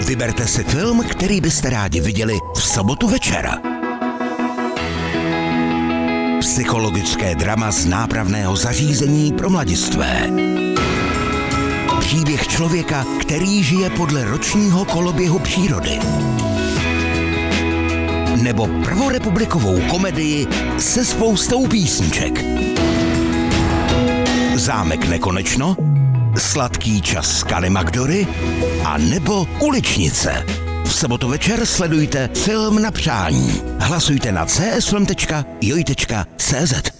Vyberte si film, který byste rádi viděli v sobotu večer. Psychologické drama z nápravného zařízení pro mladistvé. Příběh člověka, který žije podle ročního koloběhu přírody. Nebo prvorepublikovou komedii se spoustou písniček. Zámek nekonečno, Sladký čas Kali Magdory a nebo Uličnice. V sobotu večer sledujte Film na přání. Hlasujte na csfilm.joj.cz.